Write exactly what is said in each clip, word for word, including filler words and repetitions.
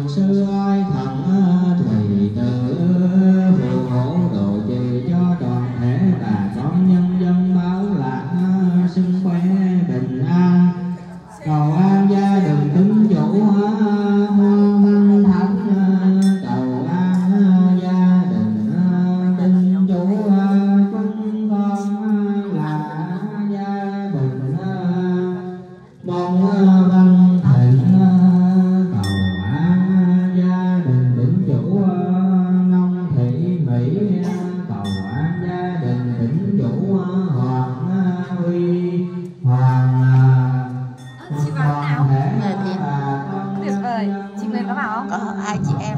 sư ơi thần thủy tử phù hộ độ trì cho toàn thể bà con nhân dân báo lạc sức khỏe bình an, cầu an gia đình tín chủ hoa văn thánh, cầu an gia đình tín chủ chúng con là gia bình mong văn thịnh, cầu an gia đình tín chủ nông thị mỹ, cầu an gia đình tín chủ hoàng huy hoàng chị vào nào? Tuyệt vời. Chị Nguyên có vào không? Có hai chị em.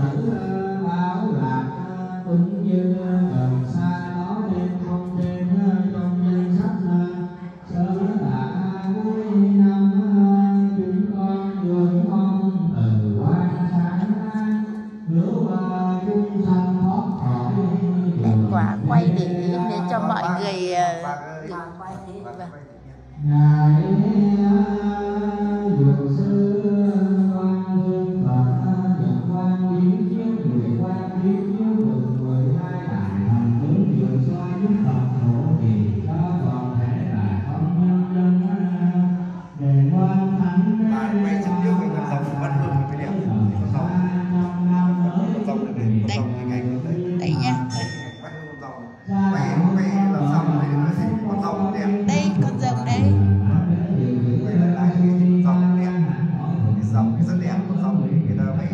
Em quả quay để, để cho mọi người được quay thế. Vâng. Ngài dược sư quan hương Phật nhận quan biến chiếu người quan biến chiếu mừng mười hai đại thần tướng dược xoa giúp Phật hộ trì cho toàn thể bà con nhân dân để quan thánh quay trực tiếp với con rồng bắt hương cái đẹp con rồng con rồng được đến con rồng ngày đấy Đây nha. bắt hương con rồng quay quay làm sao để nó thành con rồng đẹp. Đây con rồng đây. Quay lại lại cái rồng đẹp, cái rồng cái rất đẹp, con rồng thì người ta vẽ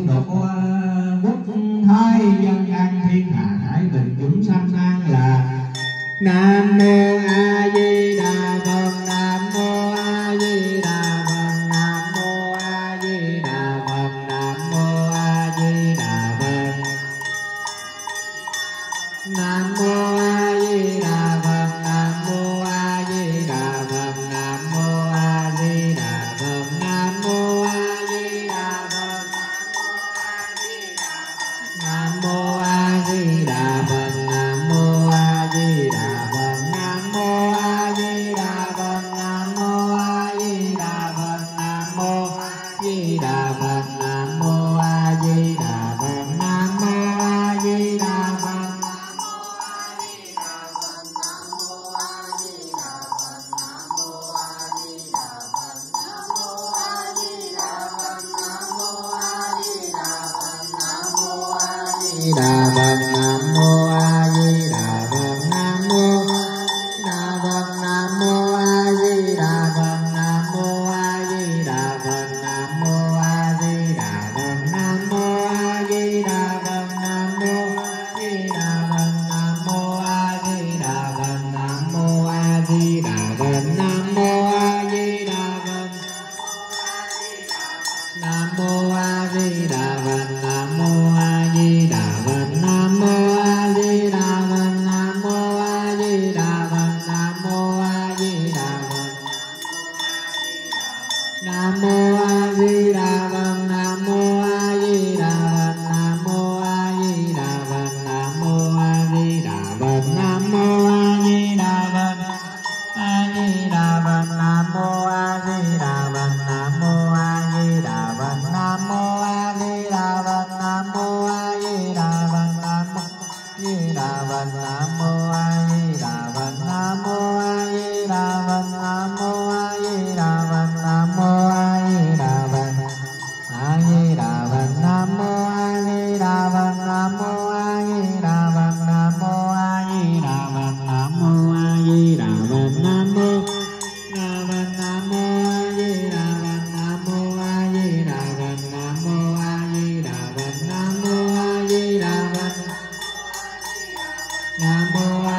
dân an thiên hạ thái bình chúng sanh an là Nam mô A Di Đà Phật. Nam mô A Di Đà Phật. Nam mô A Di Đà Phật. Nam mô A Di Đà Phật. Nam mô A Di Đà Phật. Nam mô A Di Đà Phật. Nam mô A Di Đà Phật. Nam mô A Di Đà Phật. Nam mô A Di Đà Phật. Nam mô A Di Đà Phật. Nam mô A Di Đà Phật. Nam mô A Di Đà Phật. Nam mô A Di Đà Phật. Nam mô A Di Đà Phật. Nam mô A Di Đà Phật. Đà Phật. Nam mô A Di Đà Phật. Nam mô Đà Phật. Nam mô A Di Đà Phật. Nam mô A Di Đà Phật. Nam mô A Di Đà Phật. Nam mô A Di Đà Phật. Nam mô A Di Đà Phật. Nam mô A Di Đà Phật. Nam mô A Di Đà Phật. Nam mô A Di Đà Phật. Nam mô A Di Đà Phật. Nam mô A Di Đà Phật. Nam mô A Di Đà Phật. Nam mô A Di Đà Phật. Nam mô A Di Đà Phật. Nam mô A Di Đà Phật. Nam mô A Di Đà Phật. Nam mô A Di Đà Phật. Nam mô A Di Đà Phật. Nam mô A Di Đà Phật. A Di Đà Phật. Nam mô A Di Đà Phật. Nam mô A Di Đà Phật. Nam mô A Di Đà Phật. Nam mô A Di Đà Phật. Nam mô Di Đà Phật. Nam mô A Di Đà Phật. Nam mô A Di Đà Phật. Nam mô A Di Đà Phật. Nam mô A Di Đà Phật. A Di Đà Phật. Nam mô A Di Đà Phật. Nam mô A Di Đà Phật. Nam mô A Di Đà Phật. Nam mô A Di Đà Phật. Nam mô Nam mô A Di Đà Phật. Nam mô A Di Đà Phật. Nam mô A Di Đà Phật. Nam mô A Di Đà Phật. Nam mô A